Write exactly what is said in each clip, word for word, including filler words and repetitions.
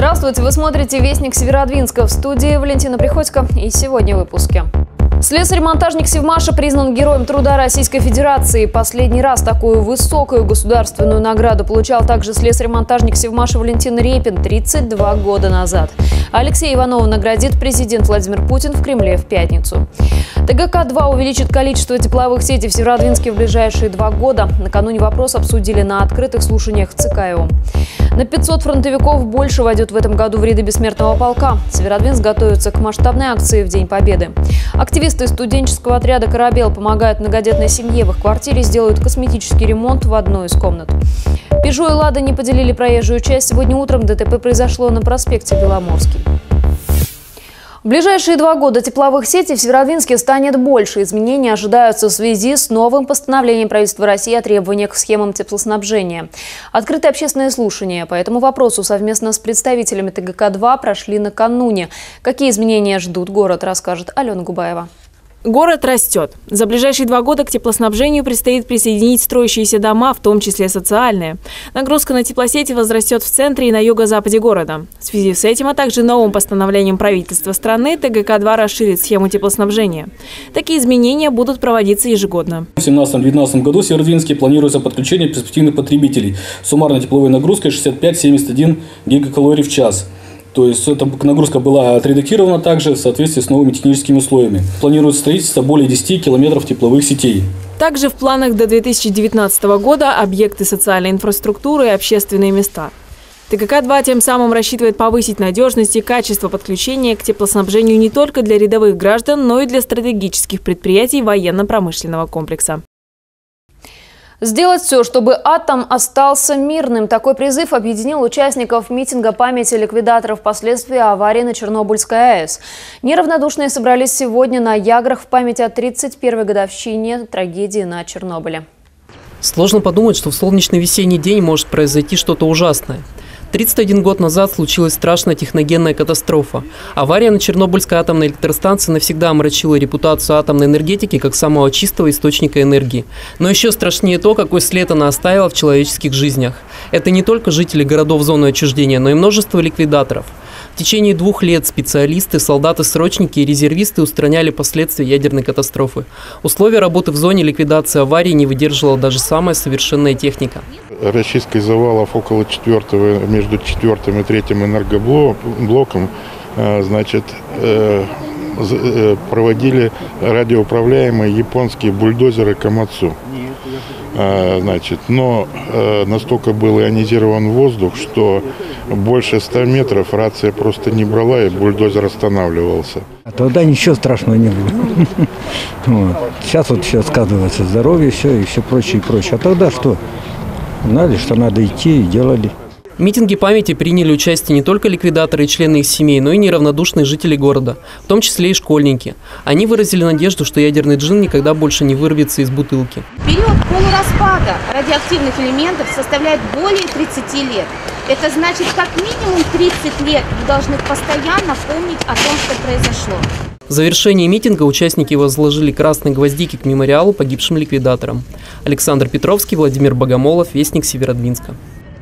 Здравствуйте, вы смотрите «Вестник Северодвинска», в студии Валентина Приходько, и сегодня в выпуске. Слесарь-монтажник Севмаша признан Героем труда Российской Федерации. Последний раз такую высокую государственную награду получал также слесарь-монтажник Севмаша Валентин Репин тридцать два года назад. Алексея Иванова наградит президент Владимир Путин в Кремле в пятницу. тэ гэ ка два увеличит количество тепловых сетей в Северодвинске в ближайшие два года. Накануне вопрос обсудили на открытых слушаниях ЦК ОМ. На пятьсот фронтовиков больше войдет в этом году в ряды бессмертного полка. Северодвинск готовится к масштабной акции в День Победы. Активисты студенческого отряда «Корабел» помогают многодетной семье. В их квартире сделают косметический ремонт в одной из комнат. «Пежо» и «Лада» не поделили проезжую часть. Сегодня утром дэ тэ пэ произошло на проспекте Беломорский. В ближайшие два года тепловых сетей в Северодвинске станет больше. Изменения ожидаются в связи с новым постановлением правительства России о требованиях к схемам теплоснабжения. Открытые общественные слушания по этому вопросу совместно с представителями тэ гэ ка два прошли накануне. Какие изменения ждут город, расскажет Алена Губаева. Город растет. За ближайшие два года к теплоснабжению предстоит присоединить строящиеся дома, в том числе социальные. Нагрузка на теплосети возрастет в центре и на юго-западе города. В связи с этим, а также новым постановлением правительства страны, тэ гэ ка два расширит схему теплоснабжения. Такие изменения будут проводиться ежегодно. В две тысячи семнадцатом-две тысячи девятнадцатом году в Северодвинске планируется подключение перспективных потребителей суммарной тепловой нагрузкой шестьдесят пять — семьдесят один гигакалорий в час. То есть эта нагрузка была отредактирована также в соответствии с новыми техническими условиями. Планируется строительство более десяти километров тепловых сетей. Также в планах до две тысячи девятнадцатого года объекты социальной инфраструктуры и общественные места. тэ гэ ка два тем самым рассчитывает повысить надежность и качество подключения к теплоснабжению не только для рядовых граждан, но и для стратегических предприятий военно-промышленного комплекса. Сделать все, чтобы атом остался мирным. Такой призыв объединил участников митинга памяти ликвидаторов последствий аварии на Чернобыльской АЭС. Неравнодушные собрались сегодня на Яграх в память о тридцать первой годовщине трагедии на Чернобыле. Сложно подумать, что в солнечный весенний день может произойти что-то ужасное. тридцать один год назад случилась страшная техногенная катастрофа. Авария на Чернобыльской атомной электростанции навсегда омрачила репутацию атомной энергетики как самого чистого источника энергии. Но еще страшнее то, какой след она оставила в человеческих жизнях. Это не только жители городов зоны отчуждения, но и множество ликвидаторов. В течение двух лет специалисты, солдаты-срочники и резервисты устраняли последствия ядерной катастрофы. Условия работы в зоне ликвидации аварии не выдерживала даже самая совершенная техника. Расчисткой завалов около четвертого, между четвертым и третьим энергоблоком, значит, проводили радиоуправляемые японские бульдозеры Камацу. Значит, но настолько был ионизирован воздух, что больше ста метров рация просто не брала, и бульдозер останавливался. А тогда ничего страшного не было. Вот. Сейчас вот все сказывается здоровье, все и все прочее, и прочее. А тогда что? Знали, что надо идти, и делали. В митинге памяти приняли участие не только ликвидаторы и члены их семей, но и неравнодушные жители города, в том числе и школьники. Они выразили надежду, что ядерный джин никогда больше не вырвется из бутылки. Период полураспада радиоактивных элементов составляет более тридцати лет. Это значит, как минимум тридцать лет вы должны постоянно помнить о том, что произошло. В завершении митинга участники возложили красные гвоздики к мемориалу погибшим ликвидаторам. Александр Петровский, Владимир Богомолов, Вестник Северодвинска.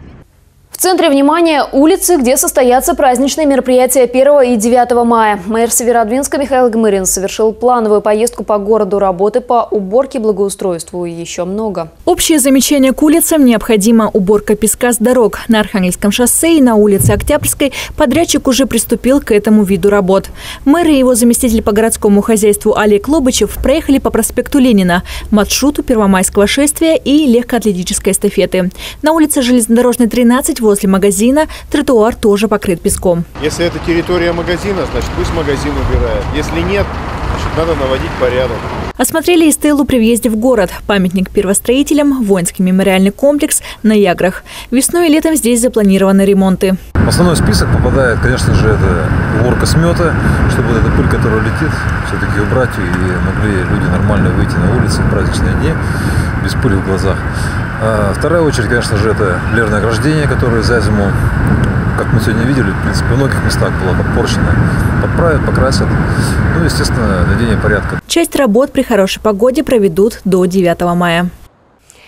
В центре внимания улицы, где состоятся праздничные мероприятия первого и девятого мая. Мэр Северодвинска Михаил Гмырин совершил плановую поездку по городу, работы по уборке, благоустройству и еще много. Общее замечание к улицам: необходима уборка песка с дорог. На Архангельском шоссе и на улице Октябрьской подрядчик уже приступил к этому виду работ. Мэр и его заместитель по городскому хозяйству Олег Лобычев проехали по проспекту Ленина, маршруту Первомайского шествия и легкоатлетической эстафеты. На улице Железнодорожной, тринадцать, возле магазина тротуар тоже покрыт песком. Если это территория магазина, значит пусть магазин убирает. Если нет, значит надо наводить порядок. Осмотрели и стелу при въезде в город. Памятник первостроителям, воинский мемориальный комплекс на Яграх. Весной и летом здесь запланированы ремонты. В основной список попадает, конечно же, это уборка смета, чтобы вот эта пыль, которая летит, все-таки убрать, и могли люди нормально выйти на улицу в праздничные дни без пыли в глазах. А вторая очередь, конечно же, это лерное ограждение, которое за зиму, как мы сегодня видели, в принципе, в многих местах было подпорчено. Подправят, покрасят. Ну, естественно, наведение порядка. Часть работ при хорошей погоде проведут до девятого мая.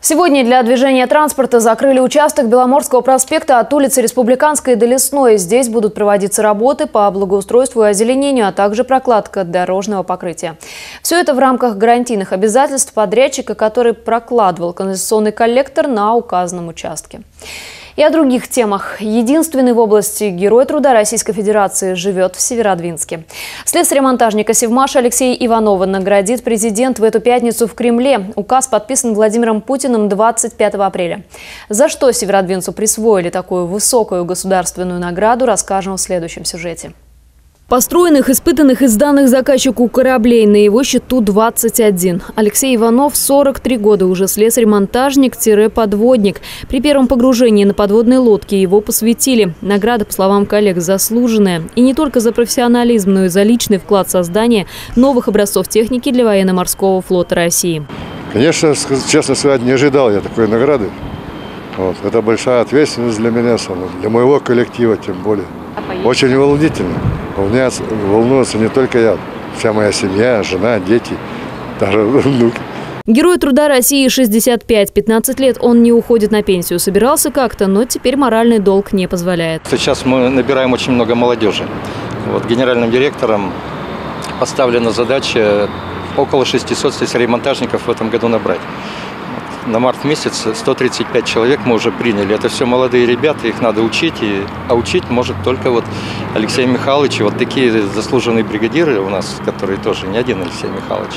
Сегодня для движения транспорта закрыли участок Беломорского проспекта от улицы Республиканской до Лесной. Здесь будут проводиться работы по благоустройству и озеленению, а также прокладка дорожного покрытия. Все это в рамках гарантийных обязательств подрядчика, который прокладывал канализационный коллектор на указанном участке. И о других темах. Единственный в области Герой труда Российской Федерации живет в Северодвинске. Слесаря-монтажника Севмаша Алексея Иванова наградит президент в эту пятницу в Кремле. Указ подписан Владимиром Путиным двадцать пятого апреля. За что северодвинцу присвоили такую высокую государственную награду, расскажем в следующем сюжете. Построенных, испытанных и сданных заказчику кораблей на его счету двадцать один. Алексей Иванов сорок три года уже слесарь-монтажник-подводник. При первом погружении на подводной лодке его посвятили. Награда, по словам коллег, заслуженная. И не только за профессионализм, но и за личный вклад в создание новых образцов техники для военно-морского флота России. Конечно, честно сказать, не ожидал я такой награды. Вот. Это большая ответственность для меня, для моего коллектива тем более. Очень волнительно. Волнуется, волнуется не только я, вся моя семья, жена, дети, даже внуки. Герой труда России шестьдесят пять. пятнадцать лет он не уходит на пенсию. Собирался как-то, но теперь моральный долг не позволяет. Сейчас мы набираем очень много молодежи. Вот, генеральным директором поставлена задача около шестисот слесарей-монтажников в этом году набрать. На март месяц сто тридцать пять человек мы уже приняли. Это все молодые ребята, их надо учить. И, а учить может только вот Алексей Михайлович. И вот такие заслуженные бригадиры у нас, которые тоже не один Алексей Михайлович.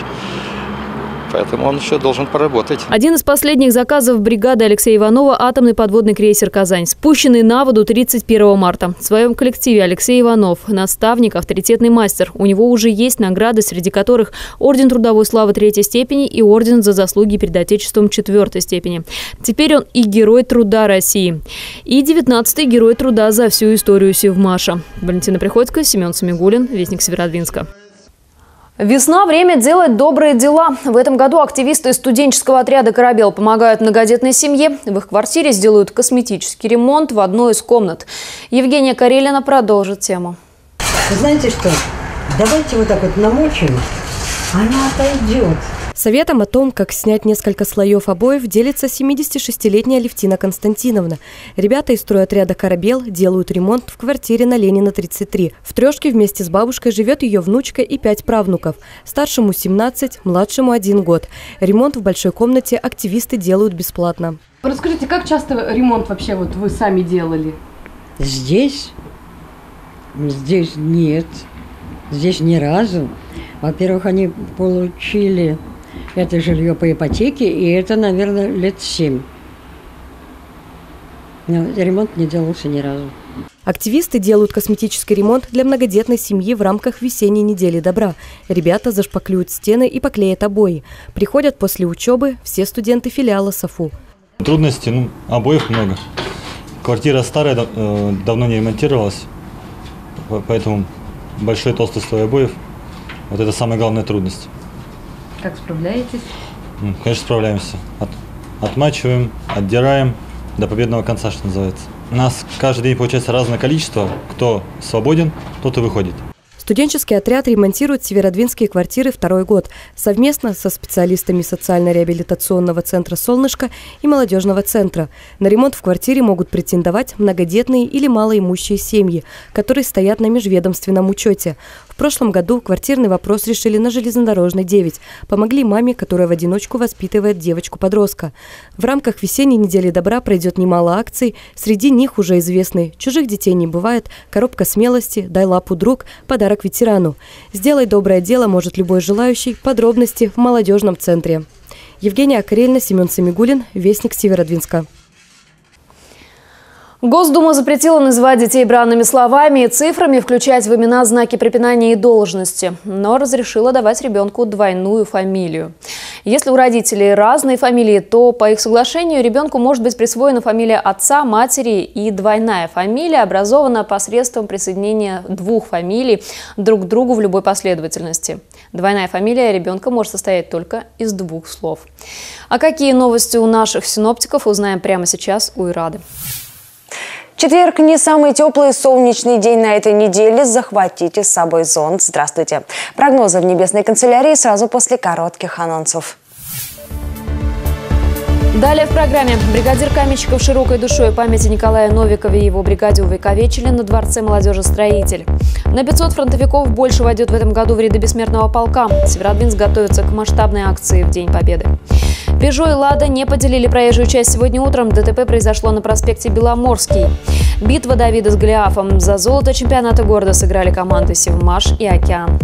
Поэтому он еще должен поработать. Один из последних заказов бригады Алексея Иванова – атомный подводный крейсер «Казань», спущенный на воду тридцать первого марта. В своем коллективе Алексей Иванов – наставник, авторитетный мастер. У него уже есть награды, среди которых Орден Трудовой Славы третьей степени и Орден за заслуги перед Отечеством четвертой степени. Теперь он и Герой труда России. И девятнадцатый Герой труда за всю историю Севмаша. Валентина Приходько, Семен Самигуллин, Вестник Северодвинска. Весна – время делать добрые дела. В этом году активисты студенческого отряда «Корабел» помогают многодетной семье. В их квартире сделают косметический ремонт в одной из комнат. Евгения Карелина продолжит тему. Знаете что? Давайте вот так вот намочим, она отойдет. Советом о том, как снять несколько слоев обоев, делится семидесятишестилетняя Алевтина Константиновна. Ребята из стройотряда «Корабел» делают ремонт в квартире на Ленина, тридцать три. В трешке вместе с бабушкой живет ее внучка и пять правнуков. Старшему семнадцать, младшему один год. Ремонт в большой комнате активисты делают бесплатно. Расскажите, как часто ремонт вообще вот вы сами делали? Здесь? Здесь нет. Здесь ни разу. Во-первых, они получили это жилье по ипотеке, и это, наверное, лет семь. Но ремонт не делался ни разу. Активисты делают косметический ремонт для многодетной семьи в рамках весенней недели добра. Ребята зашпаклюют стены и поклеят обои. Приходят после учебы все студенты филиала САФУ. Трудностей, ну, обоев много. Квартира старая, давно не ремонтировалась, поэтому большой толстый слой обоев. Вот это самая главная трудность. Как справляетесь? Ну, конечно, справляемся. От, отмачиваем, отдираем до победного конца, что называется. У нас каждый день получается разное количество. Кто свободен, тот и выходит. Студенческий отряд ремонтирует северодвинские квартиры второй год совместно со специалистами социально-реабилитационного центра «Солнышко» и молодежного центра. На ремонт в квартире могут претендовать многодетные или малоимущие семьи, которые стоят на межведомственном учете. В прошлом году квартирный вопрос решили на Железнодорожной девять. Помогли маме, которая в одиночку воспитывает девочку-подростка. В рамках весенней недели добра пройдет немало акций. Среди них уже известны «Чужих детей не бывает», «Коробка смелости», «Дай лапу, друг», «Подарок ветерану». Сделать доброе дело может любой желающий. Подробности в молодежном центре. Евгения Карелина, Семен Самигуллин, Вестник Северодвинска. Госдума запретила называть детей бранными словами и цифрами, включать в имена знаки препинания и должности, но разрешила давать ребенку двойную фамилию. Если у родителей разные фамилии, то по их соглашению ребенку может быть присвоена фамилия отца, матери, и двойная фамилия образована посредством присоединения двух фамилий друг к другу в любой последовательности. Двойная фамилия ребенка может состоять только из двух слов. А какие новости у наших синоптиков, узнаем прямо сейчас у Ирады. Четверг – не самый теплый солнечный день на этой неделе. Захватите с собой зонт. Здравствуйте. Прогнозы в небесной канцелярии сразу после коротких анонсов. Далее в программе. Бригадир каменщиков широкой душой памяти Николая Новикове и его бригаде увековечили на дворце молодежи «Строитель». На пятьсот фронтовиков больше войдет в этом году в ряды бессмертного полка. Северодвинск готовится к масштабной акции в День Победы. «Пежо» и «Лада» не поделили проезжую часть сегодня утром. ДТП произошло на проспекте Беломорский. Битва Давида с Голиафом. За золото чемпионата города сыграли команды «Севмаш» и «Океан».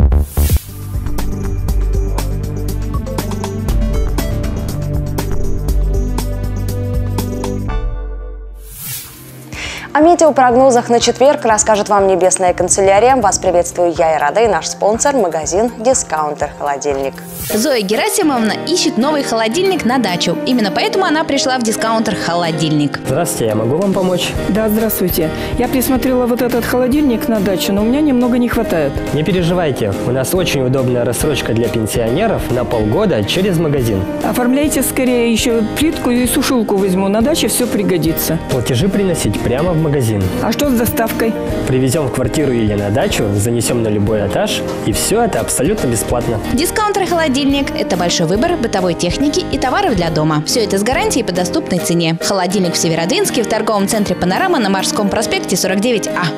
О метеопрогнозах на четверг расскажет вам Небесная канцелярия. Вас приветствую я, Ирада, и наш спонсор – магазин «Дискаунтер Холодильник». Зоя Герасимовна ищет новый холодильник на дачу. Именно поэтому она пришла в «Дискаунтер Холодильник». Здравствуйте, я могу вам помочь? Да, здравствуйте. Я присмотрела вот этот холодильник на дачу, но у меня немного не хватает. Не переживайте, у нас очень удобная рассрочка для пенсионеров на полгода через магазин. Оформляйте скорее, еще плитку и сушилку возьму. На даче все пригодится. Платежи приносить прямо в магазин. А что с доставкой? Привезем в квартиру или на дачу, занесем на любой этаж, и все это абсолютно бесплатно. «Дискаунтер Холодильник» – это большой выбор бытовой техники и товаров для дома. Все это с гарантией по доступной цене. Холодильник в Северодвинске в торговом центре «Панорама» на Морском проспекте сорок девять А.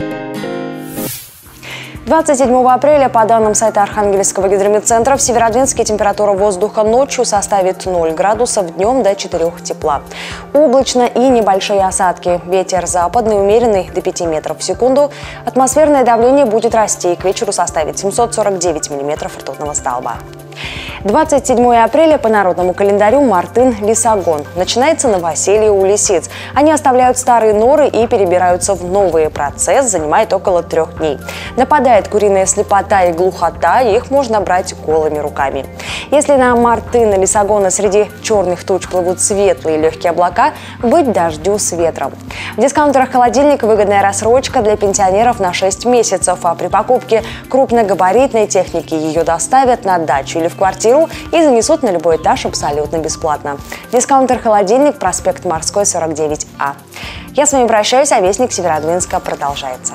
двадцать седьмого апреля, по данным сайта Архангельского гидрометцентра, в Северодвинске температура воздуха ночью составит ноль градусов, днем до четырёх тепла. Облачно и небольшие осадки. Ветер западный, умеренный до пяти метров в секунду. Атмосферное давление будет расти и к вечеру составит семьсот сорок девять миллиметров ртутного столба. двадцать седьмого апреля по народному календарю Мартын-Лисагон. Начинается новоселье у лисиц. Они оставляют старые норы и перебираются в новые. Процесс занимает около трех дней. Нападает куриная слепота и глухота, их можно брать голыми руками. Если на Мартына-Лисагона среди черных туч плывут светлые и легкие облака, быть дождю с ветром. В дискаунтерах «Холодильник» выгодная рассрочка для пенсионеров на шесть месяцев, а при покупке крупногабаритной техники ее доставят на дачу или в квартиру и занесут на любой этаж абсолютно бесплатно. Дискаунтер «Холодильник», проспект Морской, сорок девять А. Я с вами прощаюсь, а Вестник Северодвинска продолжается.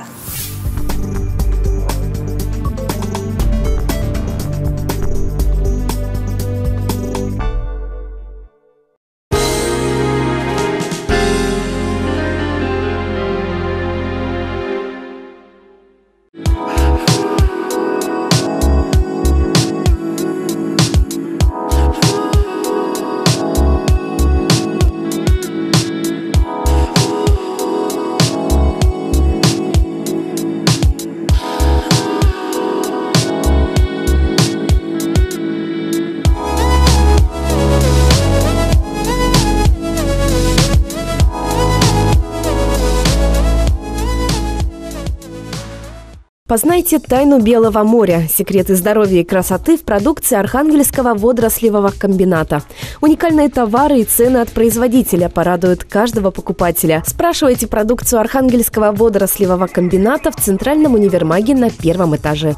Познайте тайну Белого моря, секреты здоровья и красоты в продукции Архангельского водорослевого комбината. Уникальные товары и цены от производителя порадуют каждого покупателя. Спрашивайте продукцию Архангельского водорослевого комбината в Центральном универмаге на первом этаже.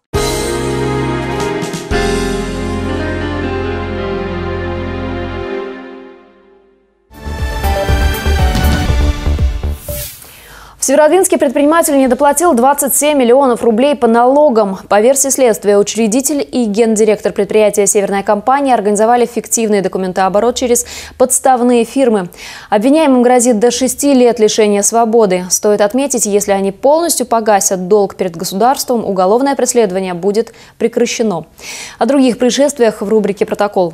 В Северодвинске предприниматель недоплатил двадцать семь миллионов рублей по налогам. По версии следствия, учредитель и гендиректор предприятия «Северная компания» организовали фиктивный документооборот через подставные фирмы. Обвиняемым грозит до шести лет лишения свободы. Стоит отметить, если они полностью погасят долг перед государством, уголовное преследование будет прекращено. О других происшествиях в рубрике «Протокол».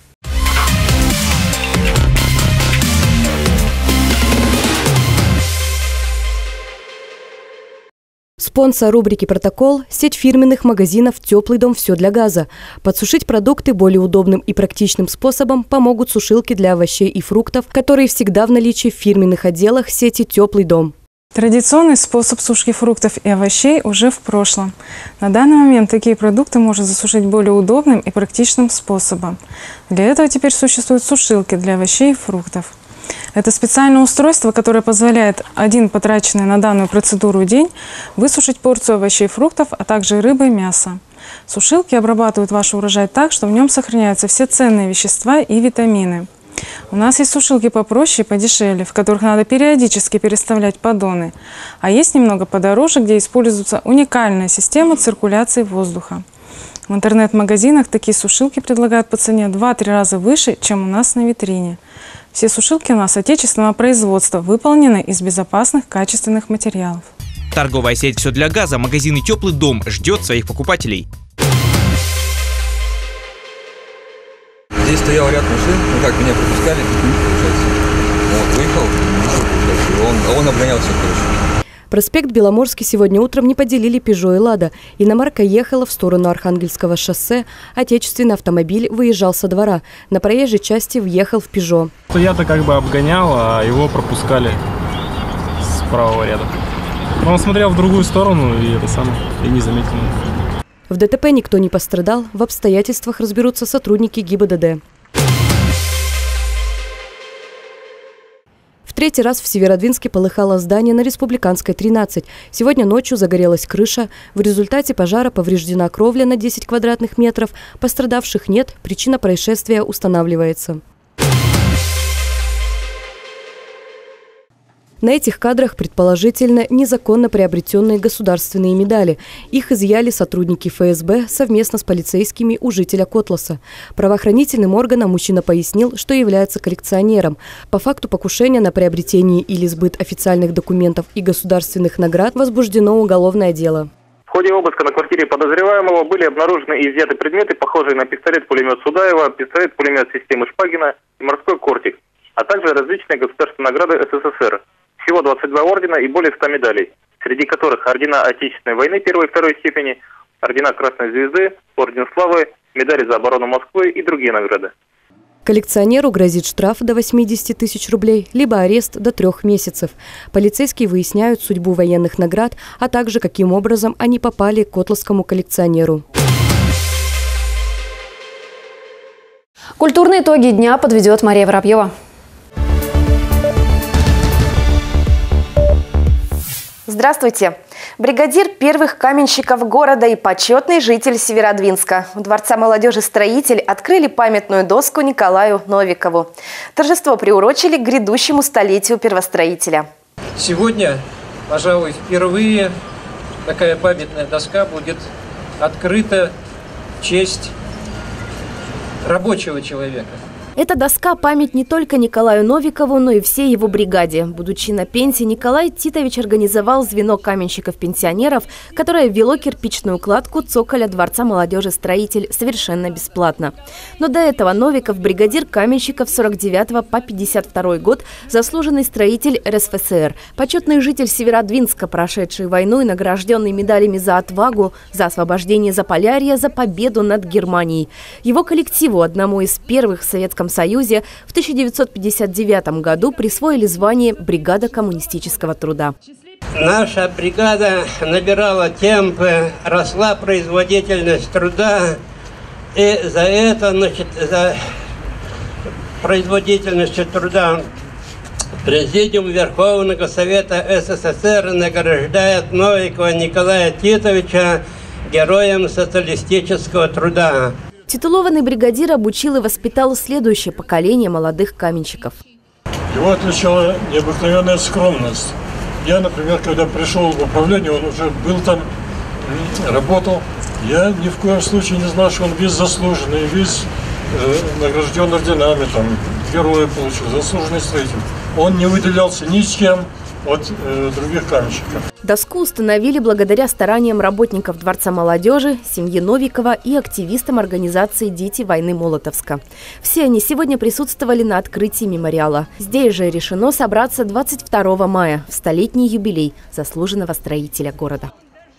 Спонсор рубрики «Протокол» – сеть фирменных магазинов «Теплый дом. Все для газа». Подсушить продукты более удобным и практичным способом помогут сушилки для овощей и фруктов, которые всегда в наличии в фирменных отделах сети «Теплый дом». Традиционный способ сушки фруктов и овощей уже в прошлом. На данный момент такие продукты можно засушить более удобным и практичным способом. Для этого теперь существуют сушилки для овощей и фруктов. Это специальное устройство, которое позволяет один потраченный на данную процедуру день высушить порцию овощей и фруктов, а также рыбы и мяса. Сушилки обрабатывают ваш урожай так, что в нем сохраняются все ценные вещества и витамины. У нас есть сушилки попроще и подешевле, в которых надо периодически переставлять поддоны. А есть немного подороже, где используется уникальная система циркуляции воздуха. В интернет-магазинах такие сушилки предлагают по цене в два-три раза выше, чем у нас на витрине. Все сушилки у нас отечественного производства, выполнены из безопасных, качественных материалов. Торговая сеть «Все для газа», магазины «Теплый дом» ждет своих покупателей. Здесь стоял ряд машин, ну как, меня пропускали, получается. Вот, выехал, он, он обгонял всех, короче. Проспект Беломорский сегодня утром не поделили «Пежо» и «Лада». Иномарка ехала в сторону Архангельского шоссе, отечественный автомобиль выезжал со двора. На проезжей части въехал в «Пежо». Я-то как бы обгонял, а его пропускали с правого ряда. Но он смотрел в другую сторону и это самое, и не заметил. В ДТП никто не пострадал, в обстоятельствах разберутся сотрудники ГИБДД. В третий раз в Северодвинске полыхало здание на Республиканской, тринадцать. Сегодня ночью загорелась крыша. В результате пожара повреждена кровля на десять квадратных метров. Пострадавших нет, причина происшествия устанавливается. На этих кадрах, предположительно, незаконно приобретенные государственные медали. Их изъяли сотрудники эф эс бэ совместно с полицейскими у жителя Котласа. Правоохранительным органам мужчина пояснил, что является коллекционером. По факту покушения на приобретение или сбыт официальных документов и государственных наград возбуждено уголовное дело. В ходе обыска на квартире подозреваемого были обнаружены и изъяты предметы, похожие на пистолет-пулемет Судаева, пистолет-пулемет системы Шпагина и морской кортик, а также различные государственные награды эс эс эс эр. Всего двадцать два ордена и более ста медалей, среди которых ордена Отечественной войны первой и второй степени, ордена Красной Звезды, орден Славы, медали за оборону Москвы и другие награды. Коллекционеру грозит штраф до восьмидесяти тысяч рублей, либо арест до трех месяцев. Полицейские выясняют судьбу военных наград, а также каким образом они попали к котласскому коллекционеру. Культурные итоги дня подведет Мария Воробьева. Здравствуйте! Бригадир первых каменщиков города и почетный житель Северодвинска. В Дворце молодежи «Строитель» открыли памятную доску Николаю Новикову. Торжество приурочили к грядущему столетию первостроителя. Сегодня, пожалуй, впервые такая памятная доска будет открыта в честь рабочего человека. Эта доска – память не только Николаю Новикову, но и всей его бригаде. Будучи на пенсии, Николай Титович организовал звено каменщиков-пенсионеров, которое ввело кирпичную кладку цоколя Дворца молодежи «Строитель» совершенно бесплатно. Но до этого Новиков – бригадир каменщиков сорок девятого по пятьдесят второй год, заслуженный строитель эр эс эф эсэр, почетный житель Северодвинска, прошедший войну и награжденный медалями за отвагу, за освобождение Заполярья, за победу над Германией. Его коллективу, одному из первых в Советском Союзе, в тысяча девятьсот пятьдесят девятом году присвоили звание «Бригада коммунистического труда». Наша бригада набирала темпы, росла производительность труда, и за это, значит, за производительностью труда Президиум Верховного Совета эс эс эс эр награждает Новикова Николая Титовича героем социалистического труда. Титулованный бригадир обучил и воспитал следующее поколение молодых каменщиков. Его отличала необыкновенная скромность. Я, например, когда пришел в управление, он уже был там, работал. Я ни в коем случае не знал, что он весь заслуженный, весь э, награжден орденами, там, героя получил, заслуженный строитель. Он не выделялся ни с кем от э, других каменщиков. Доску установили благодаря стараниям работников Дворца молодежи, семьи Новикова и активистам организации «Дети войны Молотовска». Все они сегодня присутствовали на открытии мемориала. Здесь же решено собраться двадцать второго мая, в столетний юбилей заслуженного строителя города.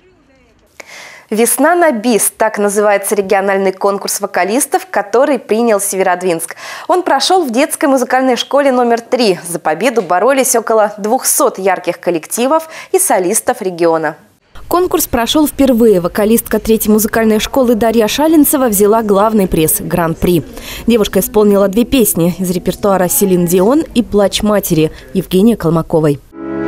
«Весна на бис» – так называется региональный конкурс вокалистов, который принял Северодвинск. Он прошел в детской музыкальной школе номер три. За победу боролись около двухсот ярких коллективов и солистов региона. Конкурс прошел впервые. Вокалистка третьей музыкальной школы Дарья Шалинцева взяла главный приз – гран-при. Девушка исполнила две песни из репертуара Селин Дион и «Плач матери» Евгения Колмаковой.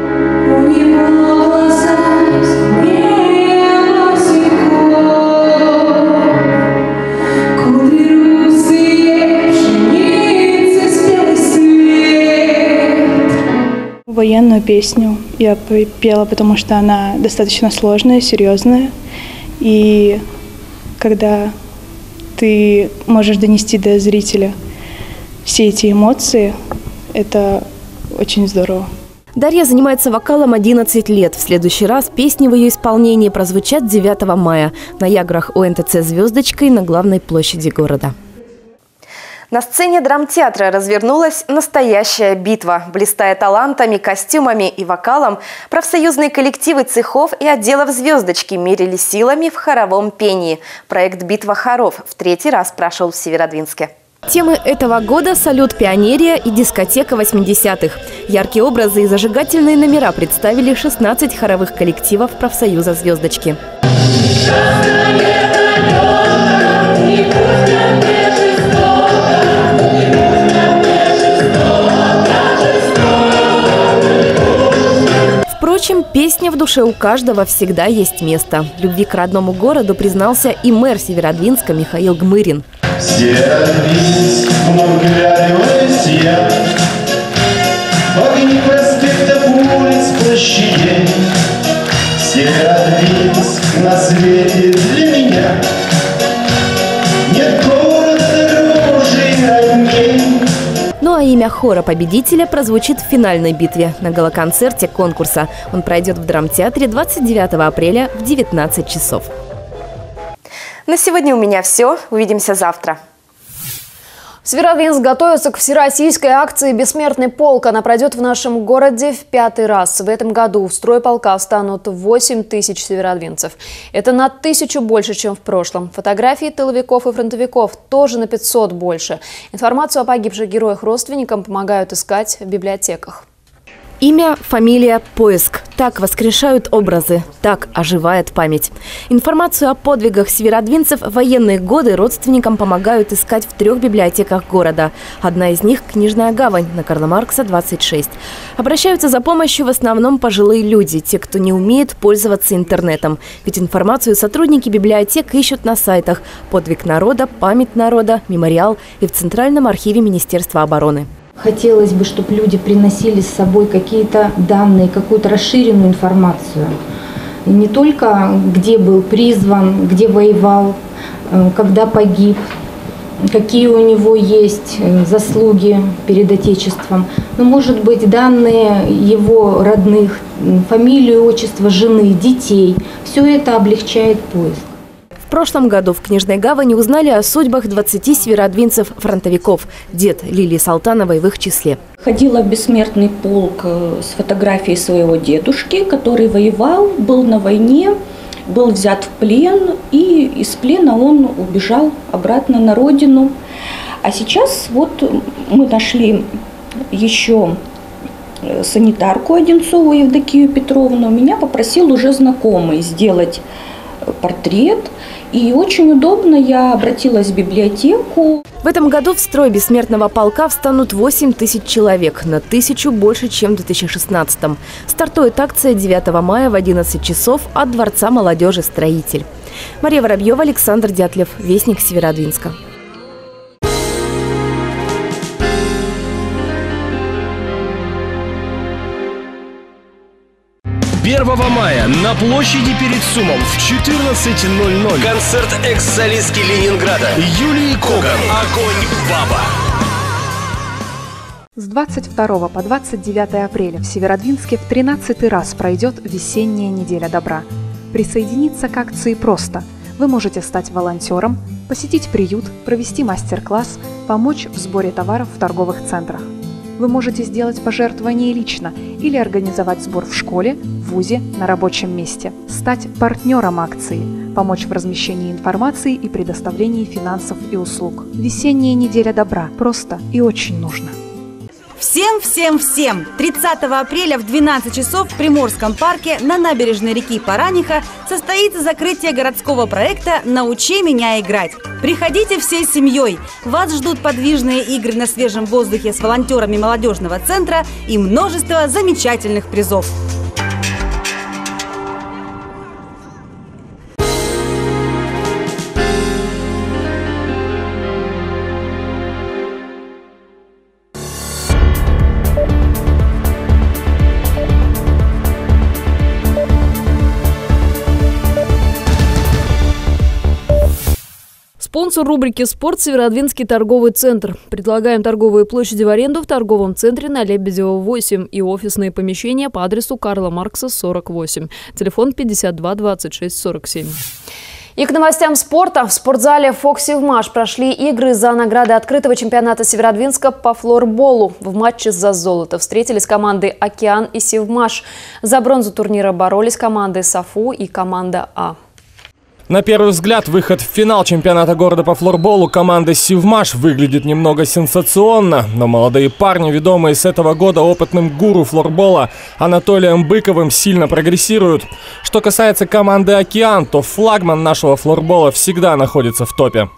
Военную песню я пела, потому что она достаточно сложная, серьезная. И когда ты можешь донести до зрителя все эти эмоции, это очень здорово. Дарья занимается вокалом одиннадцать лет. В следующий раз песни в ее исполнении прозвучат девятого мая на Яграх у эн тэ цэ «Звездочка» и на главной площади города. На сцене драмтеатра развернулась настоящая битва. Блистая талантами, костюмами и вокалом, профсоюзные коллективы цехов и отделов «Звездочки» мерились силами в хоровом пении. Проект «Битва хоров» в третий раз прошел в Северодвинске. Темы этого года – салют «Пионерия» и дискотека восьмидесятых. Яркие образы и зажигательные номера представили шестнадцать хоровых коллективов профсоюза «Звездочки». Впрочем, песня в душе у каждого всегда есть место. Любви к родному городу признался и мэр Северодвинска Михаил Гмырин. Северодвинск, вновь глядываясь я, огни проспектов, улиц, площадей. Северодвинск на свете для меня нет города дороже и родней. Ну а имя хора-победителя прозвучит в финальной битве на гала-концерте конкурса. Он пройдет в драмтеатре двадцать девятого апреля в девятнадцать часов. На сегодня у меня все. Увидимся завтра. Северодвинск готовится к всероссийской акции «Бессмертный полк». Она пройдет в нашем городе в пятый раз. В этом году в строй полка встанут восемь тысяч северодвинцев. Это на тысячу больше, чем в прошлом. Фотографии тыловиков и фронтовиков тоже на пятьсот больше. Информацию о погибших героях родственникам помогают искать в библиотеках. Имя, фамилия, поиск. Так воскрешают образы, так оживает память. Информацию о подвигах северодвинцев в военные годы родственникам помогают искать в трех библиотеках города. Одна из них – Книжная гавань на Карла Маркса, двадцать шесть. Обращаются за помощью в основном пожилые люди, те, кто не умеет пользоваться интернетом. Ведь информацию сотрудники библиотек ищут на сайтах «Подвиг народа», «Память народа», «Мемориал» и в Центральном архиве Министерства обороны. Хотелось бы, чтобы люди приносили с собой какие-то данные, какую-то расширенную информацию. Не только где был призван, где воевал, когда погиб, какие у него есть заслуги перед Отечеством. Но, может быть, данные его родных, фамилию, отчество жены, детей. Все это облегчает поиск. В прошлом году в Книжной гавани узнали о судьбах двадцати северодвинцев-фронтовиков. Дед Лилии Салтановой в их числе. Ходила в бессмертный полк с фотографией своего дедушки, который воевал, был на войне, был взят в плен, и из плена он убежал обратно на родину. А сейчас вот мы нашли еще санитарку Одинцову Евдокию Петровну. Меня попросил уже знакомый сделать портрет. И очень удобно, я обратилась в библиотеку. В этом году в строй бессмертного полка встанут восемь тысяч человек, на тысячу больше, чем в две тысячи шестнадцатом. Стартует акция девятого мая в одиннадцать часов от Дворца молодежи «Строитель». Мария Воробьева, Александр Дятлев, Вестник Северодвинска. первого мая на площади перед СУМом в четырнадцать ноль ноль концерт экс-солистки Ленинграда Юлии Коган «Огонь Баба». С двадцать второго по двадцать девятое апреля в Северодвинске в тринадцатый раз пройдет весенняя неделя добра. Присоединиться к акции просто. Вы можете стать волонтером, посетить приют, провести мастер-класс, помочь в сборе товаров в торговых центрах. Вы можете сделать пожертвование лично или организовать сбор в школе, в вузе, на рабочем месте. Стать партнером акции, помочь в размещении информации и предоставлении финансов и услуг. Весенняя неделя добра. Просто и очень нужно. Всем, всем, всем! тридцатого апреля в двенадцать часов в Приморском парке на набережной реки Параниха состоится закрытие городского проекта «Научи меня играть». Приходите всей семьей! Вас ждут подвижные игры на свежем воздухе с волонтерами молодежного центра и множество замечательных призов. Спонсор рубрики «Спорт» – Северодвинский торговый центр. Предлагаем торговые площади в аренду в торговом центре на Лебедева, восемь и офисные помещения по адресу Карла Маркса, сорок восемь. Телефон пятьдесят два двадцать шесть сорок семь. И к новостям спорта. В спортзале «Фок Севмаш» прошли игры за награды открытого чемпионата Северодвинска по флорболу. В матче за золото встретились команды «Океан» и «Севмаш». За бронзу турнира боролись команды «Сафу» и команда «А». На первый взгляд, выход в финал чемпионата города по флорболу команды «Севмаш» выглядит немного сенсационно. Но молодые парни, ведомые с этого года опытным гуру флорбола Анатолием Быковым, сильно прогрессируют. Что касается команды «Океан», то флагман нашего флорбола всегда находится в топе.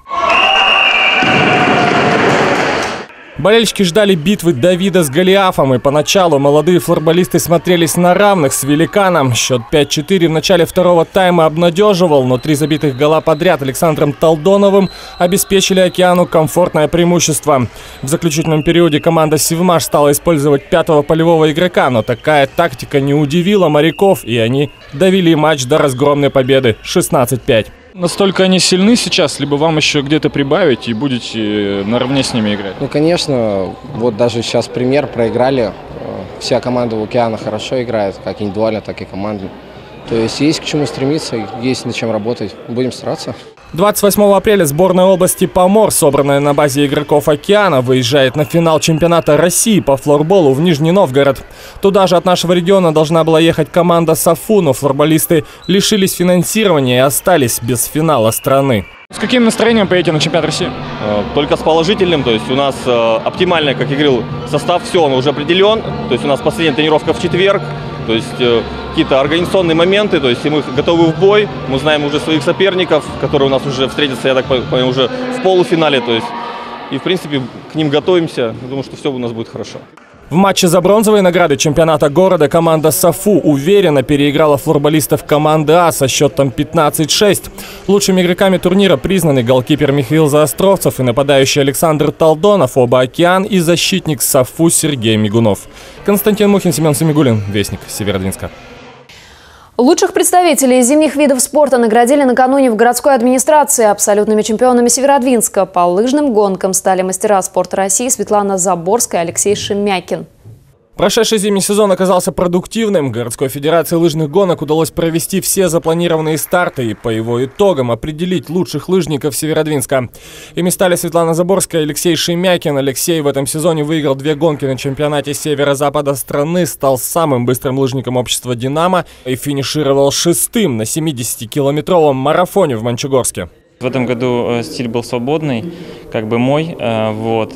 Болельщики ждали битвы Давида с Голиафом, и поначалу молодые флорболисты смотрелись на равных с великаном. Счет пять-четыре в начале второго тайма обнадеживал, но три забитых гола подряд Александром Талдоновым обеспечили «Океану» комфортное преимущество. В заключительном периоде команда «Севмаш» стала использовать пятого полевого игрока, но такая тактика не удивила моряков, и они довели матч до разгромной победы шестнадцать пять. Настолько они сильны сейчас, либо вам еще где-то прибавить и будете наравне с ними играть? Ну, конечно, вот даже сейчас пример, проиграли. Вся команда у «Океана» хорошо играет, как индивидуально, так и командно. То есть есть к чему стремиться, есть над чем работать. Будем стараться. двадцать восьмого апреля сборная области Помор, собранная на базе игроков «Океана», выезжает на финал чемпионата России по флорболу в Нижний Новгород. Туда же от нашего региона должна была ехать команда «Сафу», но флорболисты лишились финансирования и остались без финала страны. С каким настроением поедете на чемпионат России? Только с положительным, то есть у нас оптимальный, как я говорил, состав, все, он уже определен. То есть у нас последняя тренировка в четверг. То есть э, какие-то организационные моменты, то есть мы готовы в бой, мы знаем уже своих соперников, которые у нас уже встретятся, я так понимаю, уже в полуфинале, то есть и в принципе к ним готовимся, думаю, что все у нас будет хорошо. В матче за бронзовые награды чемпионата города команда «Сафу» уверенно переиграла флорболистов команды «А» со счетом пятнадцать шесть. Лучшими игроками турнира признаны голкипер Михаил Заостровцев и нападающий Александр Талдонов, оба «Океан», и защитник «Сафу» Сергей Мигунов. Константин Мухин, Семен Самигуллин, Вестник Северодвинска. Лучших представителей зимних видов спорта наградили накануне в городской администрации. Абсолютными чемпионами Северодвинска по лыжным гонкам стали мастера спорта России Светлана Заборская и Алексей Шемякин. Прошедший зимний сезон оказался продуктивным. Городской федерации лыжных гонок удалось провести все запланированные старты и по его итогам определить лучших лыжников Северодвинска. Ими стали Светлана Заборская и Алексей Шемякин. Алексей в этом сезоне выиграл две гонки на чемпионате северо-запада страны, стал самым быстрым лыжником общества «Динамо» и финишировал шестым на семидесятикилометровом марафоне в Мончегорске. В этом году стиль был свободный, как бы мой. Вот.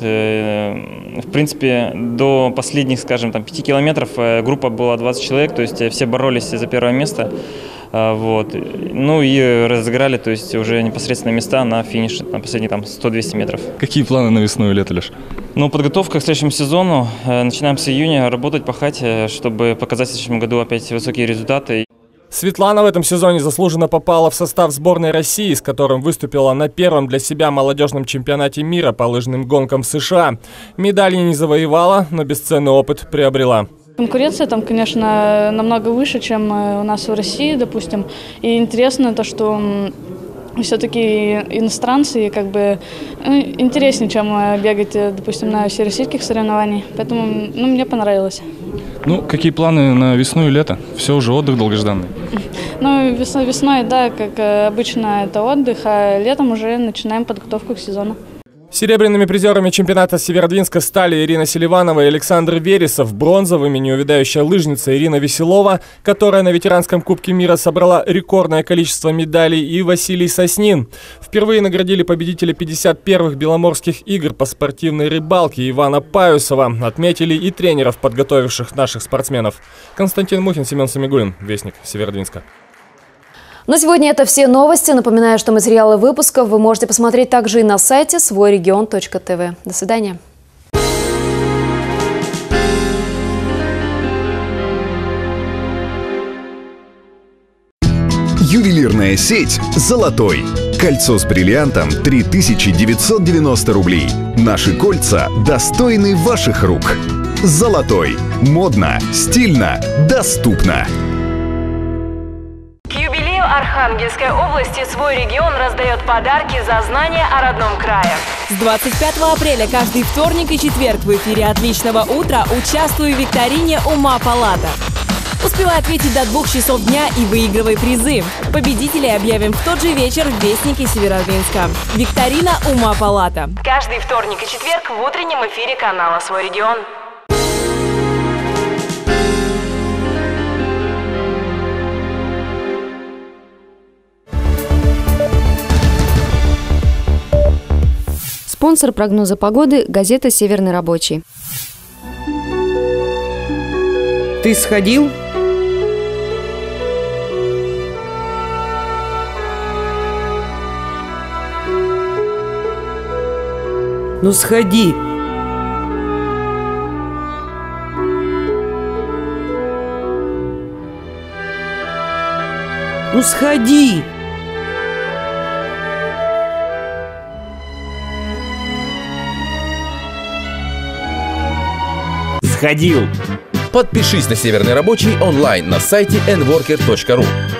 В принципе, до последних, скажем, там, пяти километров группа была двадцать человек, то есть все боролись за первое место. Вот. Ну и разыграли, то есть уже непосредственно места на финиш, на последние там сто-двести метров. Какие планы на весну и лето, Леш? Ну, подготовка к следующему сезону. Начинаем с июня работать, пахать, чтобы показать в следующем году опять высокие результаты. Светлана в этом сезоне заслуженно попала в состав сборной России, с которым выступила на первом для себя молодежном чемпионате мира по лыжным гонкам в США. Медали не завоевала, но бесценный опыт приобрела. Конкуренция там, конечно, намного выше, чем у нас в России, допустим. И интересно то, что все-таки иностранцы как бы интереснее, чем бегать, допустим, на всероссийских соревнованиях. Поэтому ну, мне понравилось. Ну, какие планы на весну и лето? Все уже отдых долгожданный. Ну, весной, весной, да, как обычно, это отдых, а летом уже начинаем подготовку к сезону. Серебряными призерами чемпионата Северодвинска стали Ирина Селиванова и Александр Вересов. Бронзовыми неувядающая лыжница Ирина Веселова, которая на ветеранском Кубке мира собрала рекордное количество медалей, и Василий Соснин. Впервые наградили победителя пятьдесят первых Беломорских игр по спортивной рыбалке Ивана Паюсова. Отметили и тренеров, подготовивших наших спортсменов. Константин Мухин, Семен Самигуллин, Вестник Северодвинска. На сегодня это все новости. Напоминаю, что материалы выпусков вы можете посмотреть также и на сайте свой регион точка тв. До свидания. Ювелирная сеть «Золотой». Кольцо с бриллиантом три тысячи девятьсот девяносто рублей. Наши кольца достойны ваших рук. «Золотой». Модно, стильно, доступно. Архангельской области свой регион раздает подарки за знания о родном крае. С двадцать пятого апреля каждый вторник и четверг в эфире «Отличного утра» участвуй в викторине «Ума Палата». Успевай ответить до двух часов дня и выигрывай призы. Победителей объявим в тот же вечер в Вестнике Северодвинска. Викторина «Ума Палата». Каждый вторник и четверг в утреннем эфире канала «Свой регион». Спонсор прогноза погоды – газета «Северный рабочий». Ты сходил? Ну сходи. Ну сходи. Сходил. Подпишись на «Северный рабочий» онлайн на сайте эн воркер точка ру.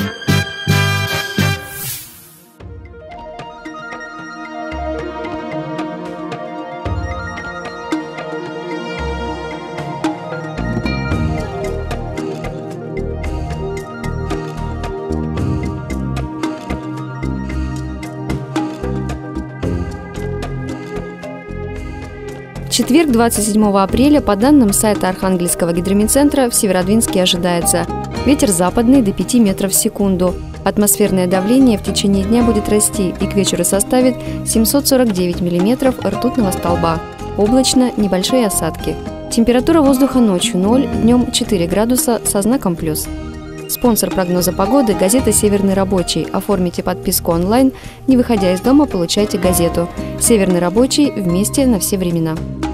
В четверг, двадцать седьмого апреля, по данным сайта Архангельского гидрометцентра, в Северодвинске ожидается ветер западный до пяти метров в секунду. Атмосферное давление в течение дня будет расти и к вечеру составит семьсот сорок девять миллиметров ртутного столба. Облачно, небольшие осадки. Температура воздуха ночью ноль, днем четыре градуса со знаком плюс. Спонсор прогноза погоды – газета «Северный рабочий». Оформите подписку онлайн, не выходя из дома, получайте газету. «Северный рабочий» вместе на все времена.